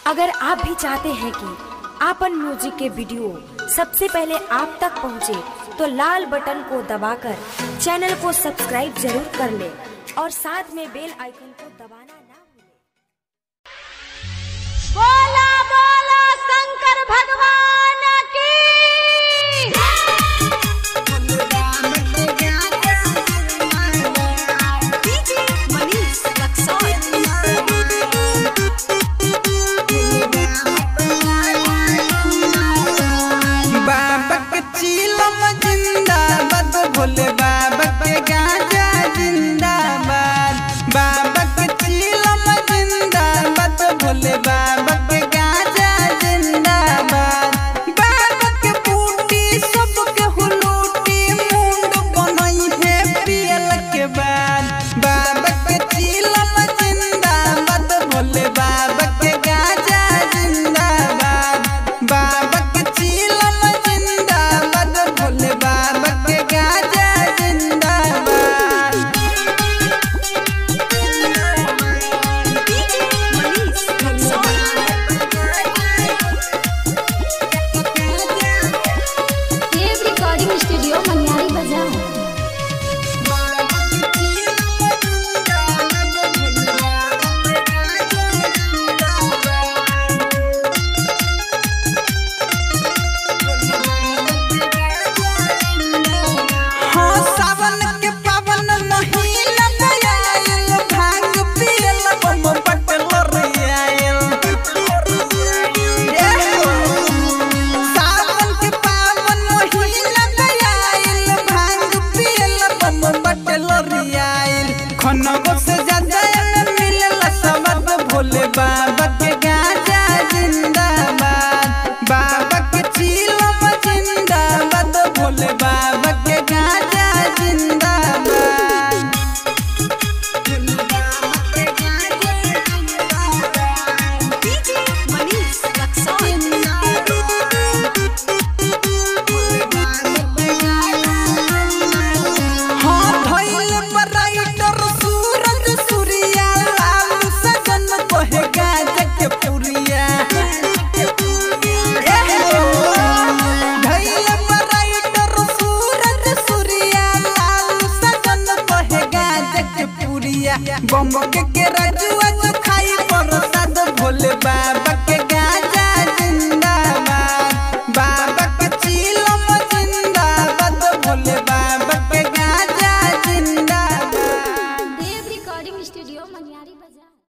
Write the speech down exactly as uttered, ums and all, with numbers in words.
अगर आप भी चाहते हैं कि आपन म्यूजिक के वीडियो सबसे पहले आप तक पहुंचे, तो लाल बटन को दबाकर चैनल को सब्सक्राइब जरूर कर ले और साथ में बेल आइकन को दबाना ना भूलें। बोला बोला शंकर भगवान की। बाबा के चीलम जिंदाबाद, भोले बाबा के गांजा जिंदाबाद। बाबा के चीलम जिंदाबाद, भोले बाबा के गांजा जिंदाबाद। बाबा के बूटी सबके हुलूटी, मुंड बनई है पियल के बाद। बाबा के चीलम जिंदाबाद, भोले बाबा के गांजा जिंदाबाद। बाबा के चीलम जिंदाबाद, भोले बाबा के गांजा जिंदाबाद। देव रिकॉर्डिंग स्टूडियो मनियारी बाजार। हाँ, सावन के पावन महीना आयल, भांग पियल बम बटल रियायल। सावन के पावन महीना आयल, भांग पियल बम बटल रियायल। खनगो से ज्यादा मिलल सबब, भोले बाबा के गांजा जिंदाबाद।